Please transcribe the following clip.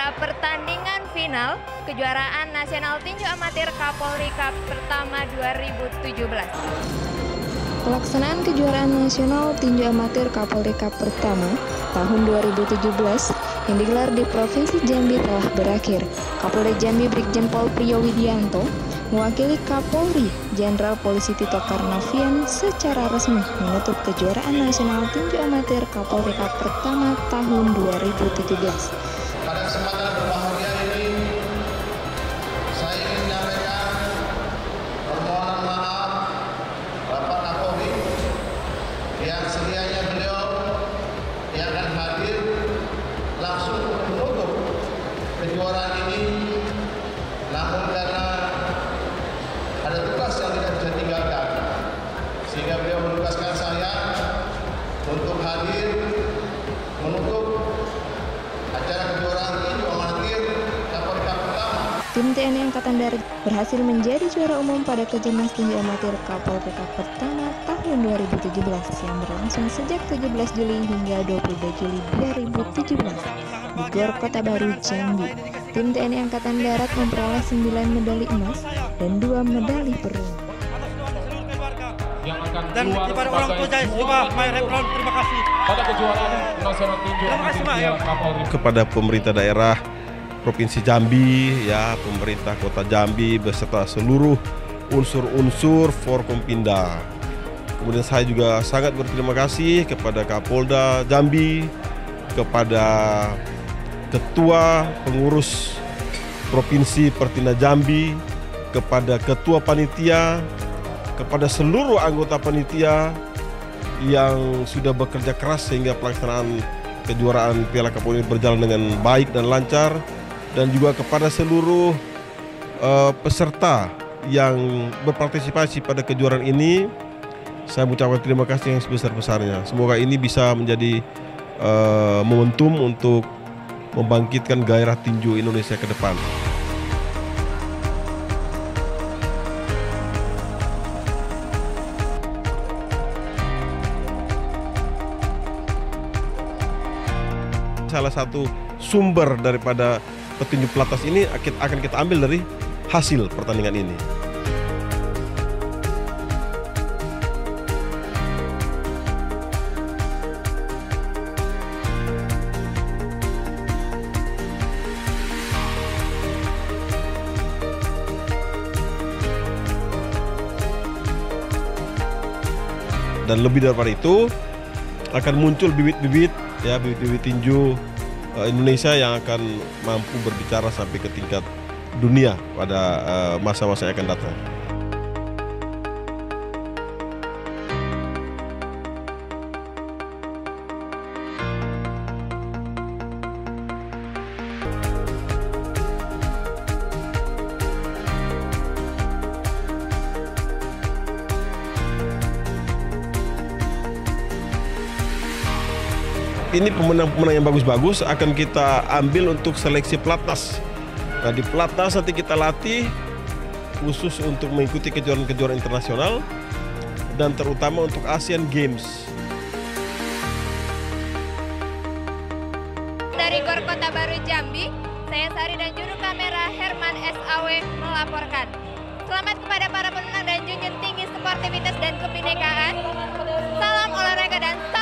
pertandingan final kejuaraan nasional tinju amatir Kapolri Cup pertama 2017. Pelaksanaan kejuaraan nasional tinju amatir Kapolri Cup pertama tahun 2017 yang digelar di Provinsi Jambi telah berakhir. Kapolda Jambi Brigjen Pol Priyo Widianto mewakili Kapolri Jenderal Polisi Tito Karnavian secara resmi menutup kejuaraan nasional tinju amatir Kapolri Cup pertama tahun 2017. Pada kesempatan berbahagia ini, saya ingin menyampaikan permohonan maaf Bapak Kapolri yang sedianya beliau yang akan hadir langsung menutup kejuaraan ini, namun karena ada tugas yang tidak bisa tinggalkan, sehingga beliau menugaskan saya untuk hadir menutup acara kejuaraan tinju amatir Kapolri Cup pertama. Tim TNI Angkatan Darat berhasil menjadi juara umum pada Kejurnas Tinju Amatir Kapolri Cup pertama tahun 2017 yang berlangsung sejak 17 Juli hingga 22 Juli 2017 di GOR Kota Baru, Jambi. Tim TNI Angkatan Darat memperoleh 9 medali emas dan 2 medali perunggu. Dan kepada orang tua saya juga, terima kasih pada kejuaraan nasional tinju amatir Kapolri. Kepada pemerintah daerah Provinsi Jambi, ya, pemerintah Kota Jambi beserta seluruh unsur-unsur Forkompinda. Kemudian saya juga sangat berterima kasih kepada Kapolda Jambi, kepada Ketua Pengurus Provinsi Pertinda Jambi, kepada Ketua Panitia, kepada seluruh anggota panitia yang sudah bekerja keras sehingga pelaksanaan kejuaraan Piala Kapolri berjalan dengan baik dan lancar, dan juga kepada seluruh peserta yang berpartisipasi pada kejuaraan ini. Saya mengucapkan terima kasih yang sebesar-besarnya. Semoga ini bisa menjadi momentum untuk membangkitkan gairah tinju Indonesia ke depan. Salah satu sumber daripada petinju pelatnas ini akan kita ambil dari hasil pertandingan ini. Dan lebih daripada itu akan muncul bibit-bibit, ya, bibit-bibit tinju Indonesia yang akan mampu berbicara sampai ke tingkat dunia pada masa-masa yang akan datang. Ini pemenang-pemenang yang bagus-bagus akan kita ambil untuk seleksi pelatnas. Nah, di pelatnas nanti kita latih khusus untuk mengikuti kejuaraan-kejuaraan internasional dan terutama untuk Asian Games. Dari GOR Kota Baru Jambi, saya Sari dan juru kamera Herman SAW melaporkan. Selamat kepada para pemenang dan junjung tinggi sportivitas dan kebinekaan. Salam olahraga dan